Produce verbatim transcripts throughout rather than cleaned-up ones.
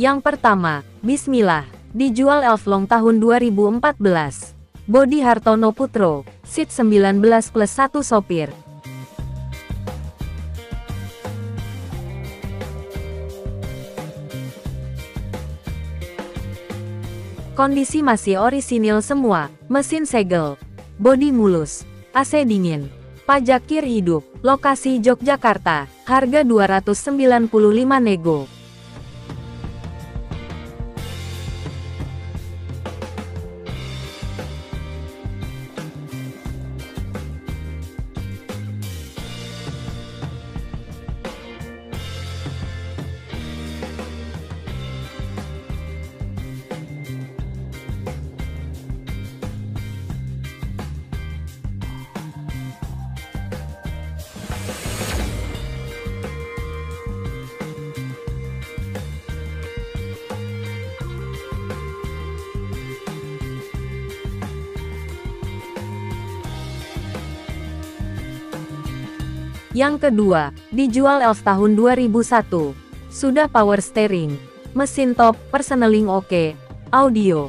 Yang pertama, Bismillah, dijual Elflong tahun dua ribu empat belas. Bodi Hartono Putro, seat sembilan belas plus satu sopir. Kondisi masih orisinil semua, mesin segel, bodi mulus, A C dingin, pajak kir hidup, lokasi Yogyakarta, harga dua ratus sembilan puluh lima nego. Yang kedua, dijual Elf tahun dua ribu satu. Sudah power steering, mesin top, personeling oke, audio.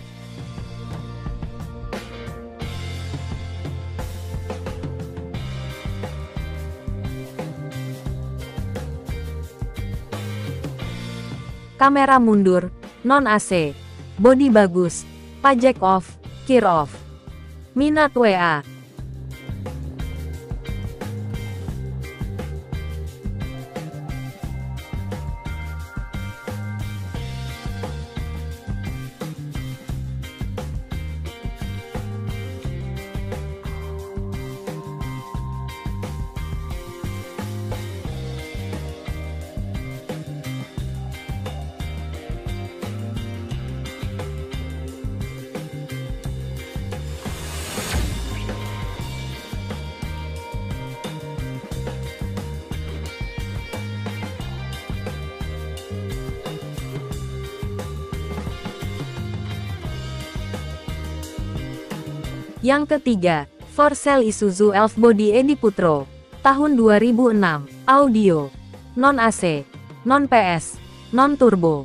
Kamera mundur, non A C, bodi bagus, pajak off, kir off. Minat W A. Yang ketiga, for sale Isuzu Elf Body Edi Putro, tahun dua ribu enam, audio, non A C, non P S, non turbo.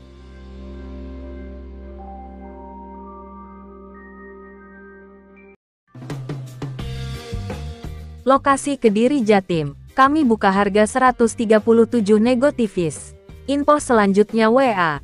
Lokasi Kediri Jatim, kami buka harga seratus tiga puluh tujuh nego tipis. Info selanjutnya W A.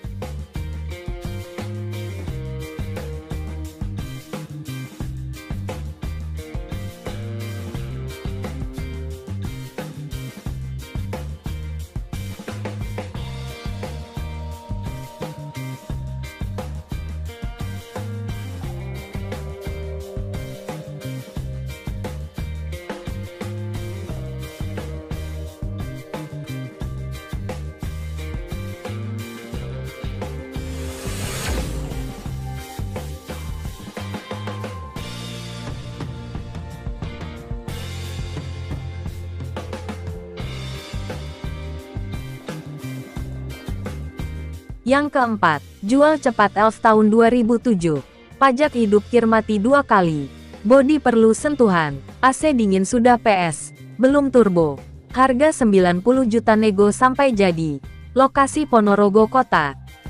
Yang keempat, jual cepat Elf tahun dua ribu tujuh. Pajak hidup kir mati dua kali. Bodi perlu sentuhan. A C dingin sudah P S. Belum turbo. Harga sembilan puluh juta nego sampai jadi. Lokasi Ponorogo Kota.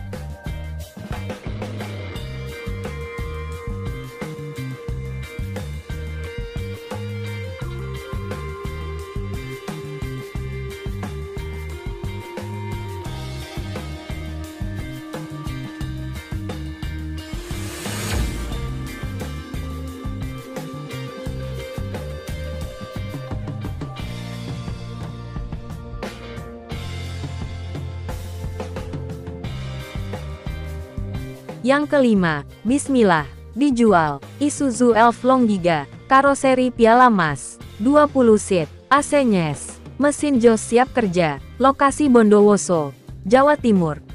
Yang kelima, Bismillah, dijual, Isuzu Elf Long Giga, karoseri Piala Mas, dua puluh seat, A C nyes, mesin jos siap kerja, lokasi Bondowoso, Jawa Timur.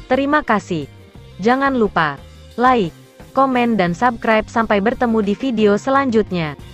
Terima kasih. Jangan lupa like, komen dan subscribe sampai bertemu di video selanjutnya.